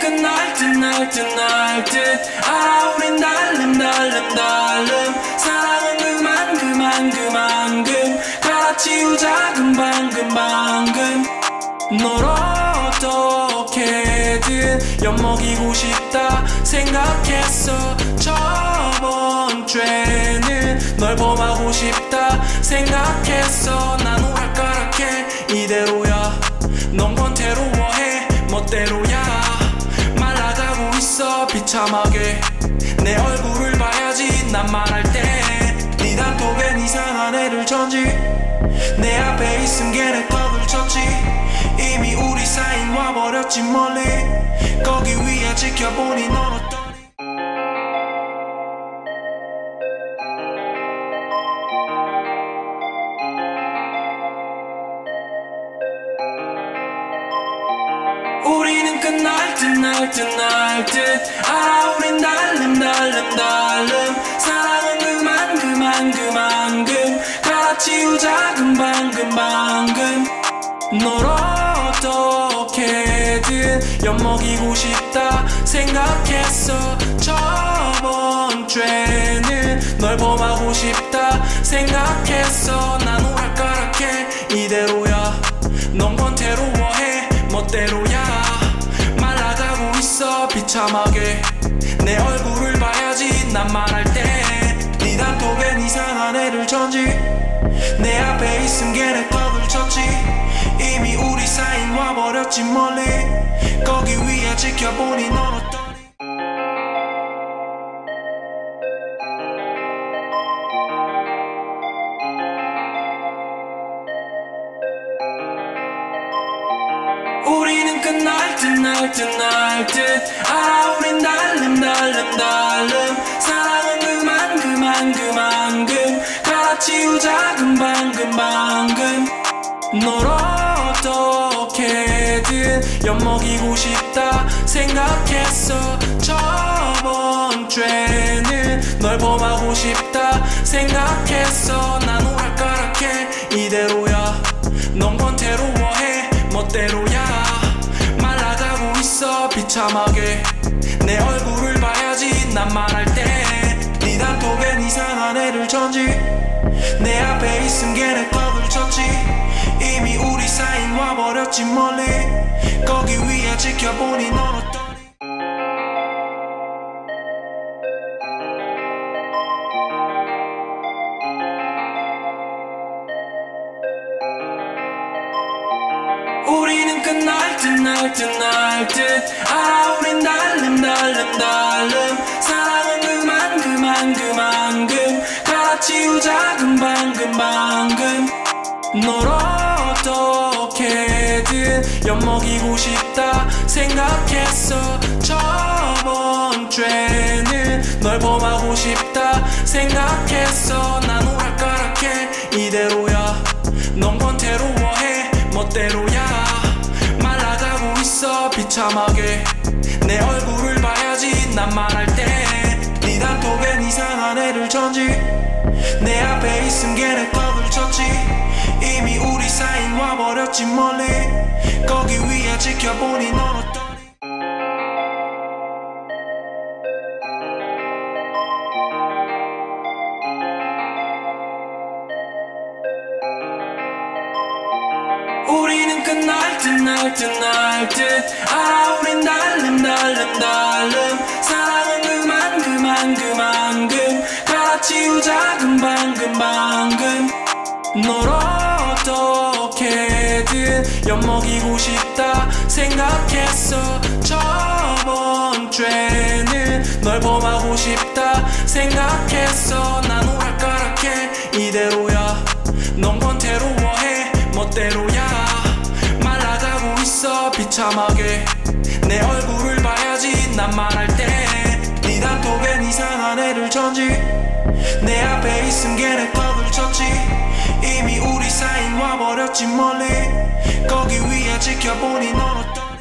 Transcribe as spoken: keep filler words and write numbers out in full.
끝날 듯 날 듯 날 듯 알아 우린 달름 달름 달름 사랑은 그만 그만 그만 금 갈아치우자 금방 금방 금 널 어떻게든 엿먹이고 싶다 생각했어 저번 주에는 널 범하고 싶다 생각했어 난 오락가락해 이대로야 넌 권태로워해 멋대로야 말라가고 있어 비참하게 내 얼굴을 봐야지 난 말할 때 네 단톡엔 이상한 애를 천지 내 앞에 있음 걔네 떡을 쳤지 이미 우리 사인 와버렸지 멀리 거기 위에 지켜보니 넌 어떠니 우리는 끝날 듯 날 듯 날 듯 알아 우린 달름 달름 달름 사랑은 그만 그만 그만 금 갈아치우자 금방 금방 금널 어떻게든 엿먹이고 싶다 생각했어 저번 주에는 널 범하고 싶다 생각했어 난 오락가락해 이대로야 넌 권태로워해 멋대로야 말라가고 있어 비참하게 내 얼굴을 봐야지 난 말할 때 네 단톡엔 이상한 애를 천지 내 앞에 있음 걔네 떡을 쳤지 이미 우리 사인 와버렸지 멀리 거기 위에 지켜보니 넌 어떠니 우리는 끝날 듯 날 듯 날 듯 알아 우린 달름 달름 달름 사랑은 그만 그만 그만 금 갈아치우자 금방 금방 금널 어떻게든 엿먹이고 싶다 생각했어 저번 주에는 널 범하고 싶다 생각했어 난 오락가락해 이대로야 넌 권태로워해 멋대로야 말라가고 있어 비참하게 내 얼굴을 봐야지 난 말할 때 네 단톡엔 이상한 애를 천지 내 앞에 있음 걔네 떡을 쳤지 이미 우리 사인 와버렸지 멀리 거기 위에 지켜보니 넌 어떠니 우리는 끝날 듯 날 듯 날 듯 알아 우린 달름 달름 달름 사랑은 그만 그만 그만 금 갈아치우자 금방 금방 금널 어떻게든 엿먹이고 싶다 생각했어 저번 주에는 널 범하고 싶다 생각했어 난 오락가락해 이대로야 넌 권태로워해 멋대로야 말라가고 있어 비참하게 내 얼굴을 봐야지 난 말할 때 네 단톡엔 이상한 애를 천지 내 앞에 있음 걔네 떡을 쳤지 이미 우리 사인 와버렸지 멀리 거기 위에 지켜보니 넌 어떠니 우리는 끝날 듯 날 듯 날 듯 알아 우린 달름 달름 달름 사랑은 그만 그만 그만 금 갈아치우자 금방 금방 금널 어떻게든 엿먹이고 싶다 생각했어 저번 주에는 널 범하고 싶다 생각했어 난 오락가락해 이대로야 넌 권태로워해 멋대로야 말라가고 있어 비참하게 내 얼굴을 봐야지 난 말할 때 네 단톡엔 이상한 애를 천지 내 앞에 있음 걔네 떡을 쳤지 이미 우리 사인 와버렸지 멀리 거기 위에 지켜보니 넌 어떠니